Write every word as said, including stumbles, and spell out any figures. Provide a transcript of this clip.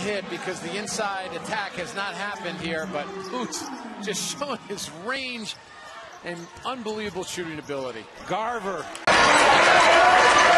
hit because the inside attack has not happened here, but Boots just showing his range and unbelievable shooting ability. Garver.